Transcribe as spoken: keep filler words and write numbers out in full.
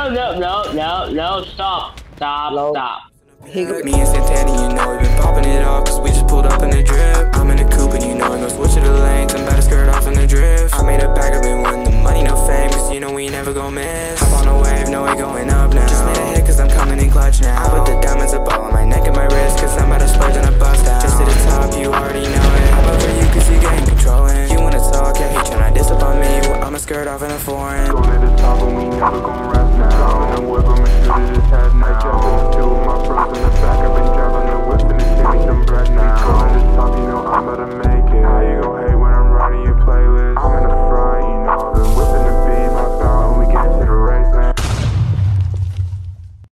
no, no, no, no, no, stop, stop, Low. stop. He go- Me and Santana, you know, we been popping it off, cause we just pulled up in the drip. I'm in a coupe and you know, I'm gonna switch to the lanes. I'm about to skirt off in the drift. I made a bag of it, wanting the money, no fame, cause you know we ain't never gon' miss. Hop on a wave, know we going up now. Just made a hit cause I'm coming in clutch now. I put the diamonds up all on my neck and my wrist, cause I'm about to splurge and I bust down. Just to the top, you already know it. I'm over you cause you getting controlling. You wanna talk, yeah, he tryna diss up on me. Well, I'ma skirt off in a foreign. Going to the top and we never gon' rest now. And I'm with him.